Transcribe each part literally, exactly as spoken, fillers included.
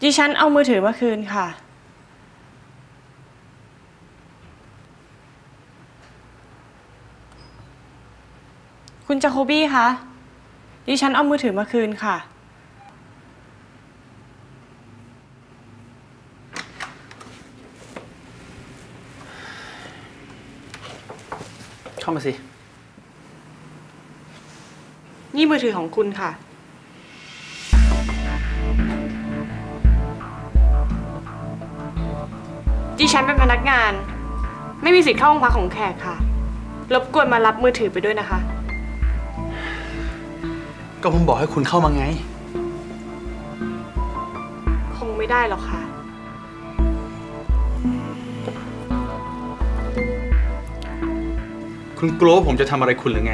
ดิฉันเอามือถือมาคืนค่ะคุณจาโคบี้คะดิฉันเอามือถือมาคืนค่ะเข้ามาสินี่มือถือของคุณค่ะดิฉันเป็นพนักงานไม่มีสิทธิ์เข้าห้องพักของแขกค่ะรบกวนมารับมือถือไปด้วยนะคะก็ผมบอกให้คุณเข้ามาไงคงไม่ได้หรอกค่ะคุณกลัวว่าผมจะทำอะไรคุณหรือไง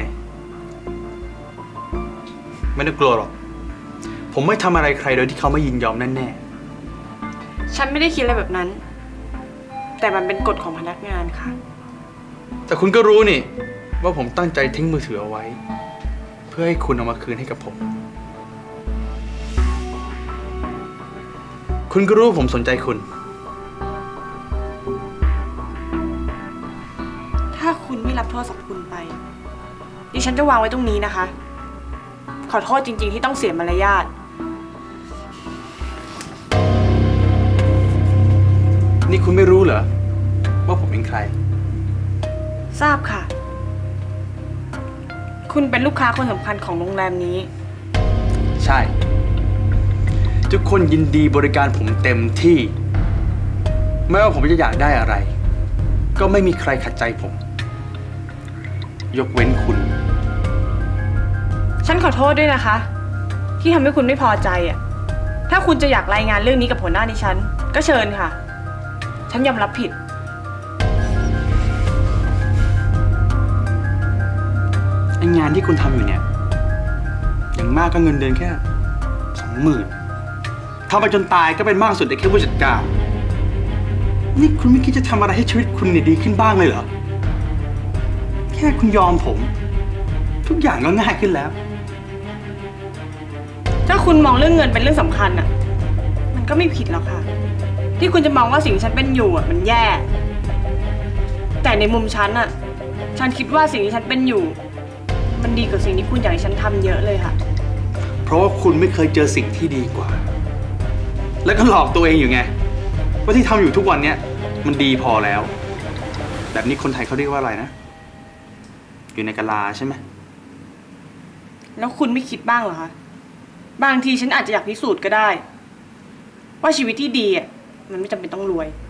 ไม่ต้องกลัวหรอกผมไม่ทำอะไรใครโดยที่เขาไม่ยินยอมแน่ๆฉันไม่ได้คิดอะไรแบบนั้นแต่มันเป็นกฎของพนักงานค่ะแต่คุณก็รู้นี่ว่าผมตั้งใจทิ้งมือถือเอาไว้เพื่อให้คุณเอามาคืนให้กับผมคุณก็รู้ผมสนใจคุณถ้าคุณไม่รับโทรศัพท์คุณไปดิฉันจะวางไว้ตรงนี้นะคะขอโทษจริงๆที่ต้องเสียมารยาทนี่คุณไม่รู้เหรอว่าผมเป็นใครทราบค่ะคุณเป็นลูกค้าคนสำคัญของโรงแรมนี้ใช่ทุกคนยินดีบริการผมเต็มที่ไม่ว่าผมจะอยากได้อะไรก็ไม่มีใครขัดใจผมยกเว้นคุณฉันขอโทษด้วยนะคะที่ทำให้คุณไม่พอใจอ่ะถ้าคุณจะอยากรายงานเรื่องนี้กับหัวหน้าดิฉันก็เชิญค่ะฉันยอมรับผิดไอ้งานที่คุณทำอยู่เนี่ยอย่างมากก็เงินเดือนแค่สองหมื่นทำไปจนตายก็เป็นมากสุดได้แค่ผู้จัดการนี่คุณไม่คิดจะทำอะไรให้ชีวิตคุณเนี่ยดีขึ้นบ้างเลยเหรอแค่คุณยอมผมทุกอย่างก็ง่ายขึ้นแล้วถ้าคุณมองเรื่องเงินเป็นเรื่องสำคัญอ่ะมันก็ไม่ผิดหรอกค่ะที่คุณจะมองว่าสิ่งที่ฉันเป็นอยู่อ่ะมันแย่แต่ในมุมฉันอ่ะฉันคิดว่าสิ่งที่ฉันเป็นอยู่มันดีกว่าสิ่งที่คุณอยากให้ฉันทำเยอะเลยค่ะเพราะว่าคุณไม่เคยเจอสิ่งที่ดีกว่าแล้วก็หลอกตัวเองอยู่ไงว่าที่ทำอยู่ทุกวันเนี้ยมันดีพอแล้วแบบนี้คนไทยเขาเรียกว่าอะไรนะอยู่ในกะลาใช่ไหมแล้วคุณไม่คิดบ้างเหรอคะบางทีฉันอาจจะอยากพิสูจน์ก็ได้ว่าชีวิตที่ดีอ่ะมันไม่จำเป็นต้องรวย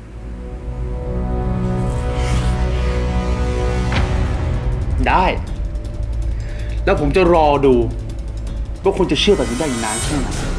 ได้แล้วผมจะรอดูว่าคุณจะเชื่อแบบนี้ได้อีกนานแค่ไหน